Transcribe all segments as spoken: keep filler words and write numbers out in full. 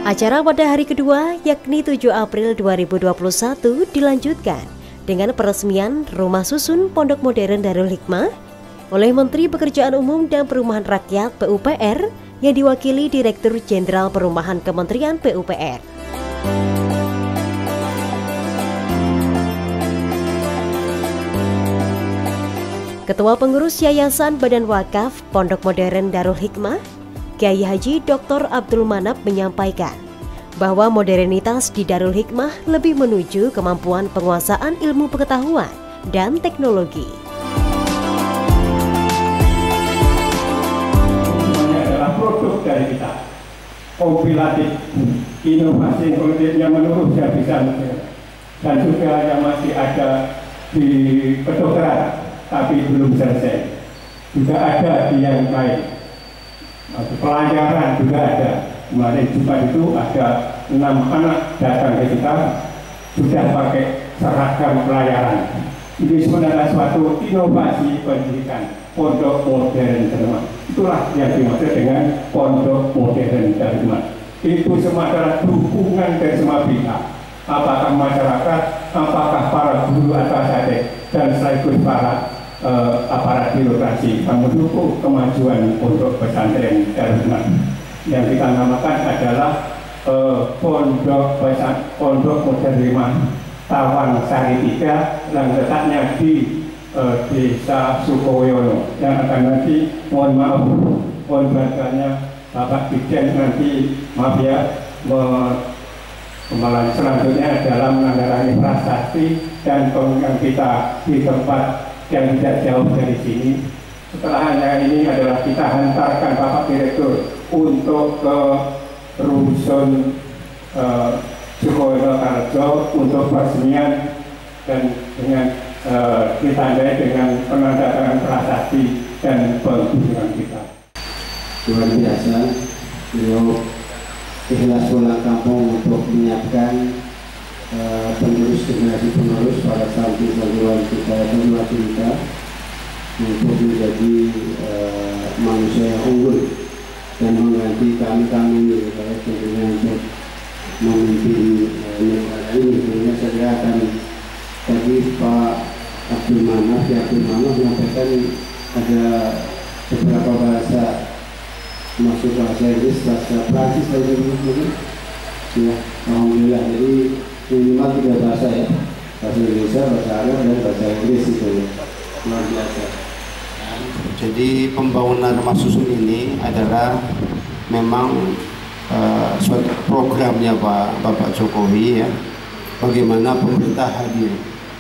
Acara pada hari kedua, yakni tujuh April dua ribu dua puluh satu, dilanjutkan dengan peresmian Rumah Susun Pondok Modern Darul Hikmah oleh Menteri Pekerjaan Umum dan Perumahan Rakyat P U P R yang diwakili Direktur Jenderal Perumahan Kementerian P U P R. Ketua Pengurus Yayasan Badan Wakaf Pondok Modern Darul Hikmah, Kiai Haji Doktor Abdul Manap menyampaikan bahwa modernitas di Darul Hikmah lebih menuju kemampuan penguasaan ilmu pengetahuan dan teknologi. Semuanya adalah produk dari kita, kompilatif, inovasi yang menurut saya bisa, dan juga yang masih ada di kedokteran tapi belum selesai, juga ada di yang lain. Pelajaran juga ada. Kemarin Jumat itu ada enam anak datang ke kita sudah pakai seragam pelajaran. Ini sebenarnya suatu inovasi pendidikan pondok modern Darul. Itulah yang dimaksud dengan pondok modern Darul. Itu semua adalah dukungan dari semua pihak. Apakah masyarakat, apakah para guru atau adik dan sekaligus para Uh, aparat birokrasi yang mendukung kemajuan pondok pesantren Darul. Yang kita namakan adalah uh, pondok pesan, pondok modern Tawang Sari tiga yang letaknya di uh, Desa Sukoyono, yang akan nanti, mohon maaf, mohon bantuannya Bapak Dirjen nanti, maaf ya, kemalan selanjutnya dalam menandatangani prasasti dan pengunjung kita di tempat yang tidak jauh dari sini. Setelah hanya ini adalah kita hantarkan Bapak Direktur untuk ke Rusun uh, Sukoyono Karjo untuk peresmian dan dengan uh, ditandai dengan penandatangan prasasti dan pengunjungan kita. Luar biasa, beliau ikhlas pulang kampung untuk menyiapkan Uh, penerus generasi penerus para santri santriwan kita dan kita untuk menjadi uh, manusia yang unggul dan mengganti kami-kami uh, tentunya untuk memimpin uh, negara ini. Tentunya saya akan tadi Pak Abdul Manap, ya Abdul Manap menyampaikan ada beberapa bahasa masuk bahasa Inggris, bahasa Prancis dan sebagainya. Ya, alhamdulillah. Jadi minimal tiga bahasa ya, bahasa Indonesia, bahasa Arab, dan bahasa Inggris itu luar biasa. Jadi pembangunan rumah susun ini adalah memang uh, suatu programnya Pak Bapak Jokowi ya. Bagaimana pemerintah hadir,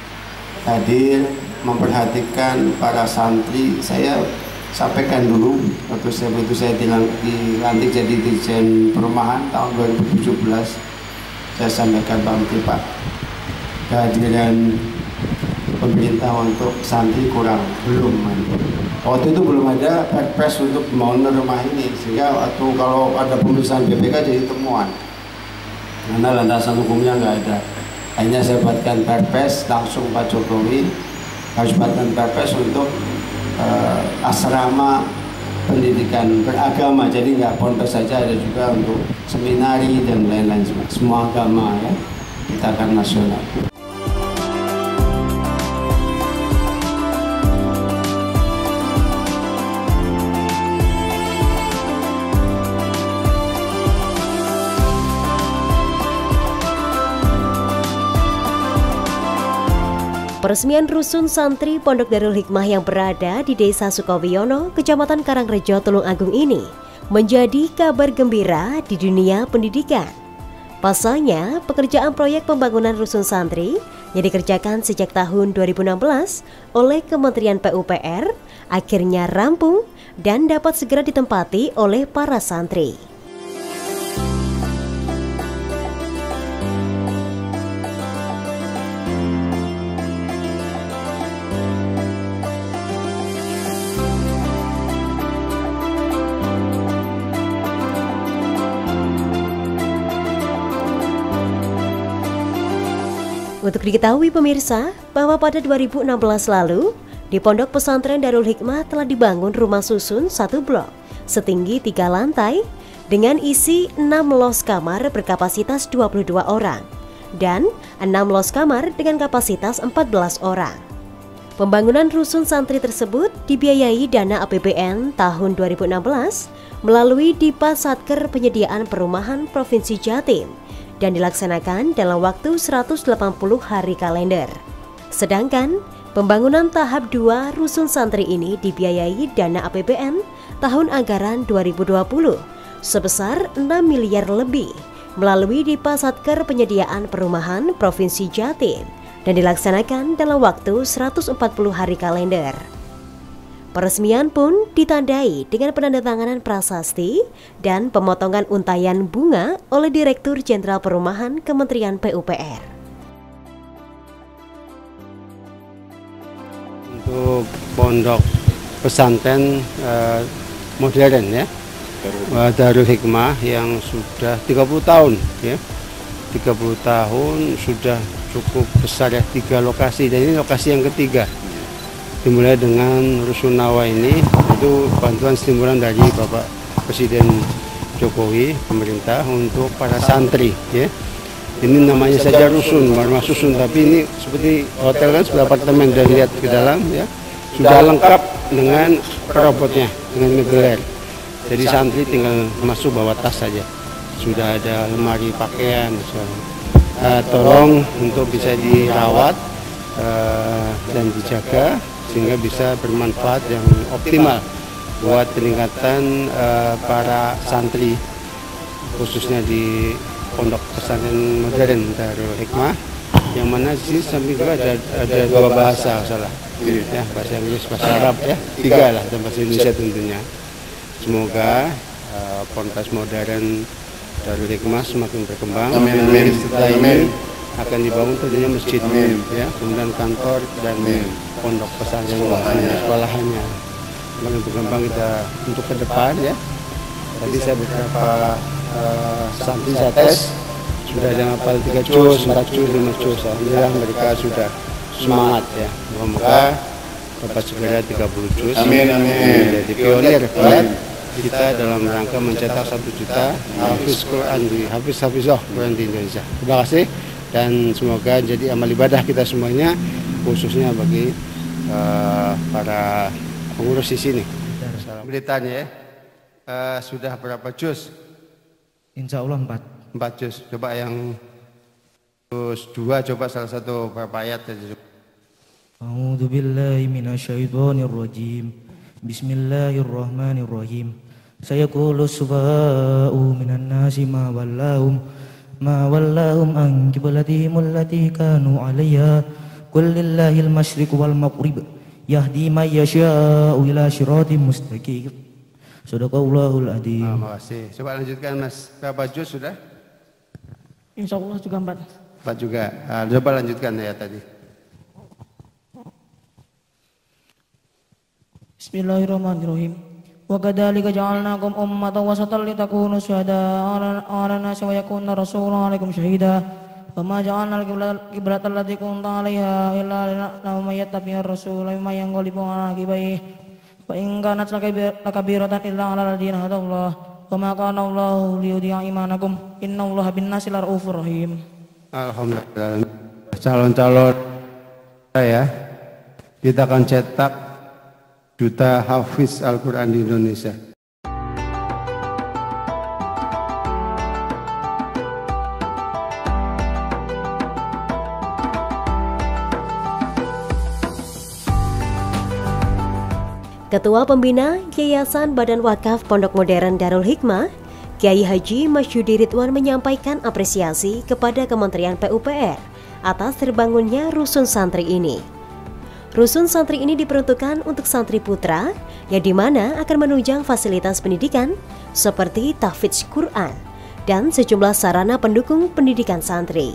hadir memperhatikan para santri. Saya sampaikan dulu waktu saya itu saya dilantik jadi Dirjen Perumahan tahun dua ribu tujuh belas. Saya sampaikan Pak Menteri, Pak, kehadiran pemerintah untuk santri kurang, belum. Waktu itu belum ada perpres untuk membangun rumah ini, sehingga waktu kalau ada pemeriksaan B P K jadi temuan karena landasan hukumnya nggak ada. Akhirnya saya buatkan perpres, langsung Pak Jokowi harus buatkan perpres untuk uh, asrama pendidikan beragama, jadi nggak pondok saja, ada juga untuk seminari dan lain-lain, semua agama ya, kita akan nasional. Peresmian Rusun Santri Pondok Darul Hikmah yang berada di Desa Sukoyono, Kecamatan Karangrejo, Tulung Agung ini menjadi kabar gembira di dunia pendidikan. Pasalnya, pekerjaan proyek pembangunan Rusun Santri yang dikerjakan sejak tahun dua ribu enam belas oleh Kementerian P U P R akhirnya rampung dan dapat segera ditempati oleh para santri. Untuk diketahui pemirsa, bahwa pada dua ribu enam belas lalu, di Pondok Pesantren Darul Hikmah telah dibangun rumah susun satu blok setinggi tiga lantai dengan isi enam los kamar berkapasitas dua puluh dua orang dan enam los kamar dengan kapasitas empat belas orang. Pembangunan rusun santri tersebut dibiayai dana A P B N tahun dua ribu enam belas melalui Dipa Satker Penyediaan Perumahan Provinsi Jatim dan dilaksanakan dalam waktu seratus delapan puluh hari kalender. Sedangkan pembangunan tahap dua rusun santri ini dibiayai dana A P B N tahun anggaran dua ribu dua puluh sebesar enam miliar lebih melalui Dipa Satker Penyediaan Perumahan Provinsi Jatim dan dilaksanakan dalam waktu seratus empat puluh hari kalender. Peresmian pun ditandai dengan penandatanganan prasasti dan pemotongan untayan bunga oleh Direktur Jenderal Perumahan Kementerian P U P R. Untuk pondok pesantren eh, modern ya, Darul Hikmah yang sudah tiga puluh tahun ya, tiga puluh tahun sudah cukup besar ya, tiga lokasi dan ini lokasi yang ketiga. Dimulai dengan Rusun Nawa ini, itu bantuan stimulan dari Bapak Presiden Jokowi, pemerintah untuk para santri ya. Ini namanya saja rusun, baru susun, tapi ini seperti hotel kan, sebelah apartemen dan lihat ke dalam ya, sudah lengkap dengan robotnya, dengan ngegeler. Jadi santri tinggal masuk bawa tas saja, sudah ada lemari pakaian. Uh, tolong untuk bisa dirawat uh, dan dijaga sehingga bisa bermanfaat yang optimal buat peningkatan uh, para santri khususnya di pondok pesantren modern Darul Hikmah, yang mana di sini samping juga ada, ada dua bahasa salah ya, bahasa Inggris, bahasa Arab ya, tiga lah, dan bahasa Indonesia tentunya. Semoga uh, pondok modern Darul Hikmah semakin berkembang. Amin, amin. Setelah ini akan dibangun tentunya masjid, amin, ya, kemudian kantor dan amin, pondok pesantren sekolahannya. Semakin berkembang kita untuk ke depan ya. Tadi saya beberapa uh, santri saya tes, sudah ada yang hafal tiga juz, empat juz, lima juz. Alhamdulillah mereka sudah semangat ya. Semoga dapat segera tiga puluh juz. Amin, amin. Jadi pionir ya. Kita dalam rangka mencetak satu juta hafiz Quran di hafiz-hafizah Quran di Indonesia. Terima kasih dan semoga jadi amal ibadah kita semuanya, khususnya bagi uh, para pengurus di sini. Beritanya ya, uh, sudah berapa juz? Insya Allah empat. Empat juz. Coba yang juz dua, coba salah satu berapa ayat saja. A'udzu billahi minasyaitonir rajim. Bismillahirrahmanirrahim. Sayaqulu subha'u minan nasi ma wallahum ma wallahum an qiblatihim allati kanu 'alayha qul lillahil masyriq wal maghrib yahdi may yasha'u ila siratim mustaqim. Shadaqallahul adzim. Terima kasih. Coba lanjutkan Mas. Berapa juz sudah? Insyaallah juga empat. Empat juga. Nah, coba lanjutkan ya tadi. Bismillahirrahmanirrahim. Wa kadzalika ja'alnakum ummatan wasatan litakunu syuhada'a 'alan nasi wa yakuna rasulun 'alaikum syahida. Wa ma ja'alna al-qiblata allati kunta 'alaiha illa liman yattabi'ir rasula mimman yanqalibu 'ala 'aqibihi. Wa in kanat lakabiratan illa 'alal ladzina hadallah. Wa ma kana Allahu liyudhi'a imanakum. Innallaha bin-nasi laraufur rahim. Alhamdulillah. Calon-calon ya, kita akan cetak juta hafiz Al-Quran di Indonesia. Ketua Pembina Yayasan Badan Wakaf Pondok Modern Darul Hikmah, Kiai Haji Masyudi Ridwan menyampaikan apresiasi kepada Kementerian P U P R atas terbangunnya rusun santri ini. Rusun santri ini diperuntukkan untuk santri putra yang dimana akan menunjang fasilitas pendidikan seperti tahfidz Quran dan sejumlah sarana pendukung pendidikan santri.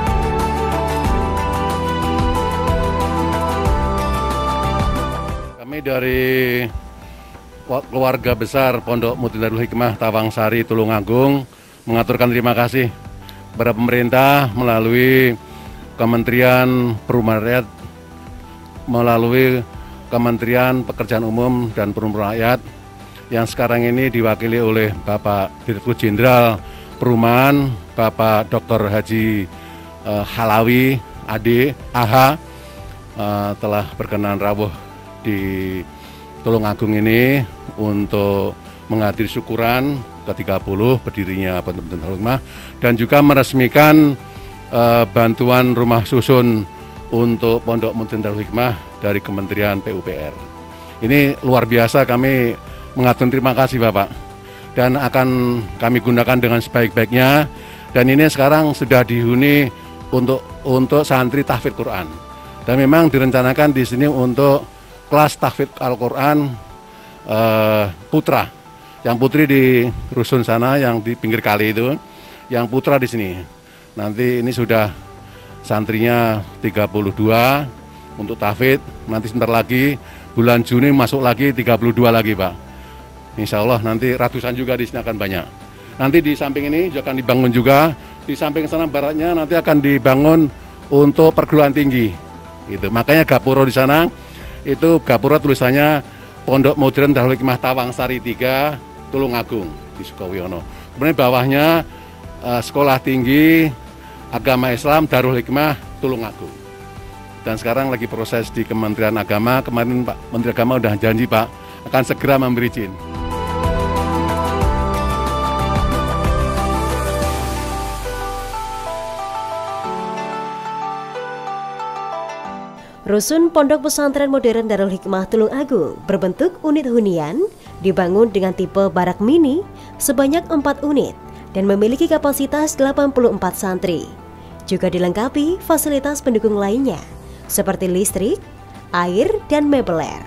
Kami dari keluarga besar Pondok Muti Darul Hikmah Tawangsari Tulungagung mengaturkan terima kasih kepada pemerintah melalui Kementerian Perumahan Rakyat, melalui Kementerian Pekerjaan Umum dan Perumahan Rakyat yang sekarang ini diwakili oleh Bapak Direktur Jenderal Perumahan, Bapak Doktor Haji uh, Halawi A D A H uh, telah berkenan rawuh di Tulungagung ini untuk menghadiri syukuran ke tiga puluh berdirinya Pondok Muti Darul Hikmah dan juga meresmikan uh, bantuan rumah susun untuk Pondok Muti Darul Hikmah dari Kementerian P U P R. Ini luar biasa, kami mengatur terima kasih Bapak dan akan kami gunakan dengan sebaik-baiknya, dan ini sekarang sudah dihuni untuk untuk santri tahfidz Quran dan memang direncanakan di sini untuk kelas tahfidz Al-Quran uh, putra. Yang putri di rusun sana, yang di pinggir kali itu, yang putra di sini. Nanti ini sudah santrinya tiga puluh dua untuk tahfidz, nanti sebentar lagi bulan Juni masuk lagi tiga puluh dua lagi Pak. Insya Allah nanti ratusan juga di sini akan banyak. Nanti di samping ini juga akan dibangun juga, di samping sana baratnya nanti akan dibangun untuk perguruan tinggi. Gitu. Makanya gapura di sana, itu gapura tulisannya Pondok Modern Darul Hikmah Tawangsari tiga Tulungagung di Sukowiono. Kemudian bawahnya uh, Sekolah Tinggi Agama Islam Darul Hikmah Tulungagung. Dan sekarang lagi proses di Kementerian Agama. Kemarin Pak Menteri Agama udah janji Pak akan segera memberi izin. Rusun Pondok Pesantren Modern Darul Hikmah Tulungagung berbentuk unit hunian, dibangun dengan tipe barak mini sebanyak empat unit dan memiliki kapasitas delapan puluh empat santri. Juga dilengkapi fasilitas pendukung lainnya seperti listrik, air, dan mebeler.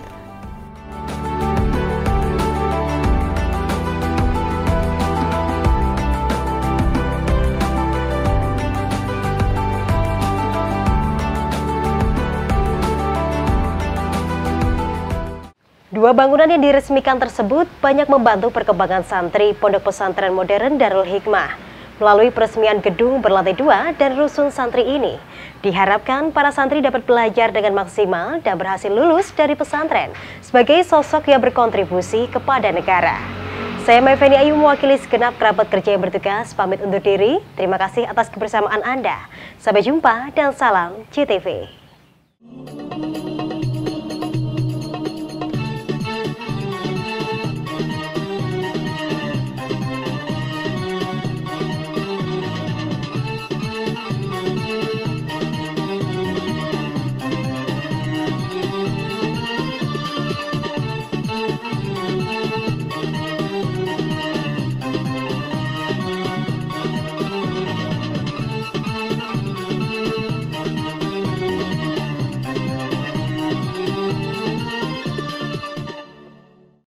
Dua bangunan yang diresmikan tersebut banyak membantu perkembangan santri Pondok Pesantren Modern Darul Hikmah. Melalui peresmian gedung berlantai dua dan rusun santri ini, diharapkan para santri dapat belajar dengan maksimal dan berhasil lulus dari pesantren sebagai sosok yang berkontribusi kepada negara. Saya Maifeni Ayu mewakili segenap kerabat kerja yang bertugas pamit undur diri. Terima kasih atas kebersamaan Anda. Sampai jumpa dan salam C T V.